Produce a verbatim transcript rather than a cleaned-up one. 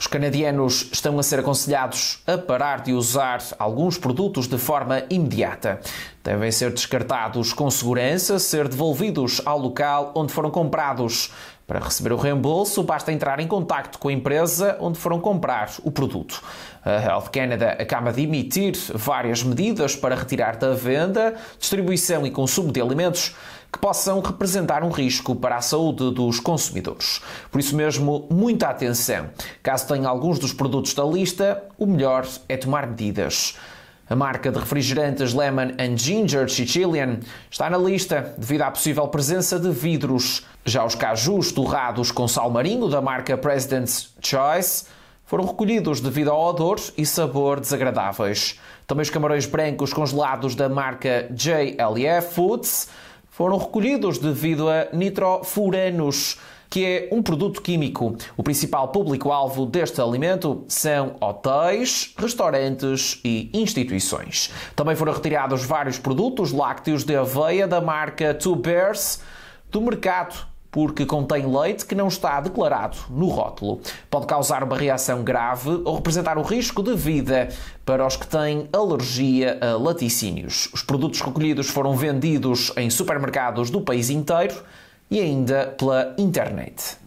Os canadianos estão a ser aconselhados a parar de usar alguns produtos de forma imediata. Devem ser descartados com segurança, ser devolvidos ao local onde foram comprados. Para receber o reembolso, basta entrar em contacto com a empresa onde foram comprar o produto. A Health Canada acaba de emitir várias medidas para retirar da venda, distribuição e consumo de alimentos que possam representar um risco para a saúde dos consumidores. Por isso mesmo, muita atenção. Caso tenha alguns dos produtos da lista, o melhor é tomar medidas. A marca de refrigerantes Lemon and Ginger Sicilian está na lista devido à possível presença de vidros. Já os cajus torrados com sal marinho da marca President's Choice foram recolhidos devido ao odor e sabor desagradáveis. Também os camarões brancos congelados da marca J L F Foods foram recolhidos devido a nitrofuranos, que é um produto químico. O principal público-alvo deste alimento são hotéis, restaurantes e instituições. Também foram retirados vários produtos lácteos de aveia da marca Two Bears do mercado, porque contém leite que não está declarado no rótulo. Pode causar uma reação grave ou representar um risco de vida para os que têm alergia a laticínios. Os produtos recolhidos foram vendidos em supermercados do país inteiro e ainda pela internet.